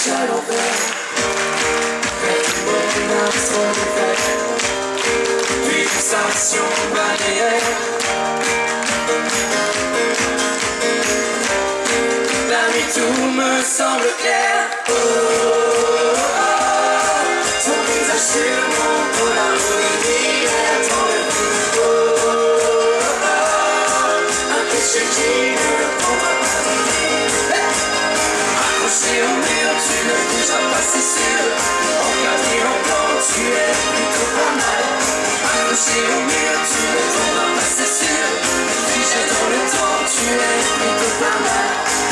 à l'envers. Mon instant de fête, pulsation balnéaire. La nuit tout me semble clair. Oh, oh, oh, ton visage sur mon polaroid d'hier dans le vide. Oh, oh, oh, un cliché qui ne prendra pas de vie. Accroché au mur, tu ne bougeras pas, c'est sûr. Encadré en blanc, tu es plutôt pas mal. Accroché au mur, tu ne tomberas pas, c'est sûr. Figé dans le temps, tu es plutôt pas mal.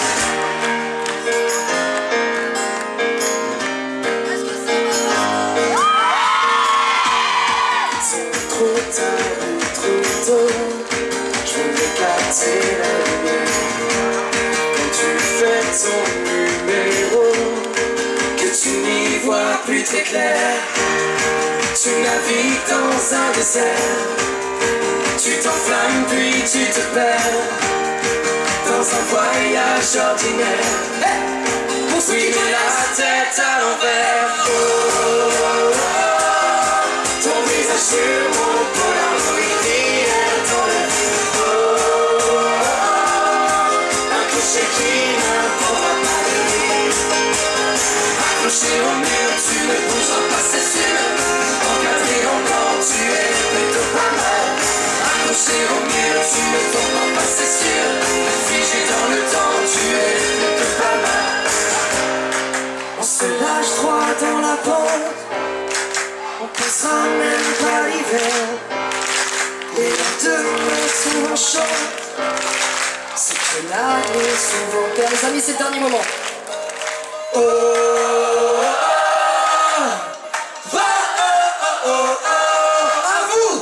Trop tard ou trop tôt, je veux m'éclater la lumière. Quand tu fais ton numéro, que tu n'y vois plus très clair. Tu navigues dans un désert, tu t'enflammes puis tu te perds dans un voyage ordinaire. Oui, mais la tête à l'envers. Oh, oh, oh, ton visage sur mon polaroid d'hier dans le vide. Oh, oh, oh, un cliché qui ne prendra pas de vie. Accroché au mur, tu ne bougeras pas, c'est sûr. Encadré en blanc, tu es plutôt pas mal. Accroché au mur, tu ne tomberas pas, c'est sûr. Figé dans le temps, tu es plutôt pas mal. On se lâche droit dans la pente, on passera même pas l'hiver. Et l'un de nous souvent chante, c'est que l'amour souvent perd. Les amis, c'est le dernier moment. Oh, oh, oh, oh, oh, oh, oh, à vous.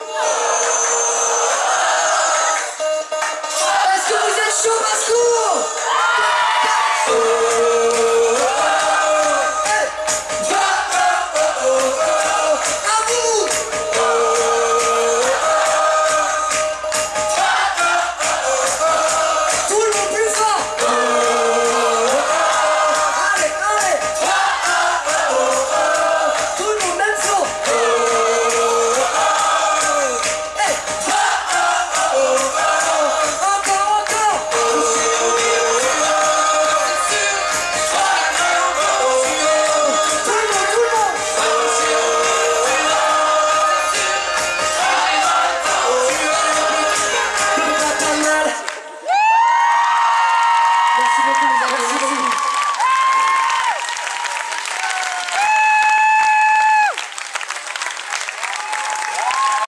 Est-ce que vous êtes chaud, Basco? Oh, merci beaucoup, les amis.